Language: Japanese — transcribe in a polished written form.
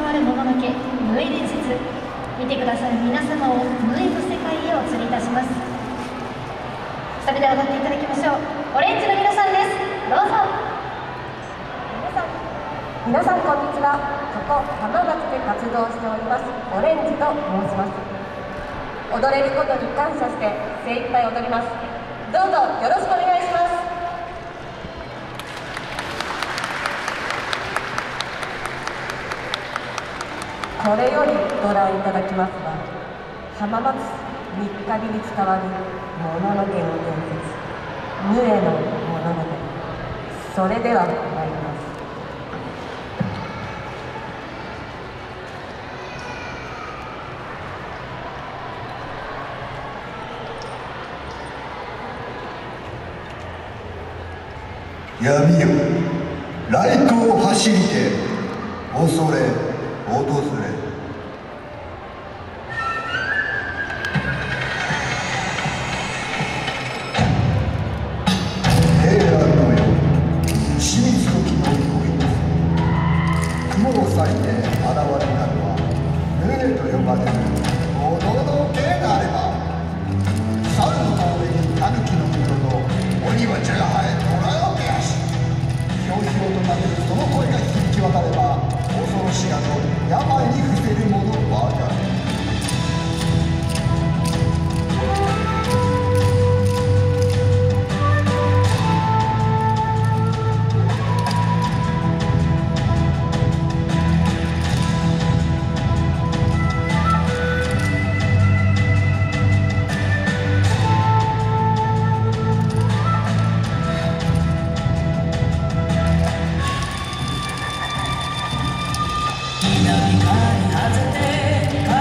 まるもののけ無縁伝説、見てくださる皆様を無縁の世界へお連れいたします。それでは踊っていただきましょう。オレンジの皆さんです。どうぞ。 皆さんこんにちは。ここ浜松で活動しておりますオレンジと申します。踊れることに感謝して精一杯踊ります。どうぞよろしくお願いします。これよりご覧いただきますが、浜松三日日に伝わるもののけの伝説、ヌエの物語。それでは参ります。 闇よ、来光走りて、恐れ訪れ。平安の世、清水時の恋です。雲を裂いて現れたのは、ヌエと呼ばれるおののけなれば。猿の上に狸の黒と鬼は茶が生え虎を目足。ひょうひょうとなるその声が響き渡れば、恐ろしやと病に伏せる者ばかり。 南風に外れて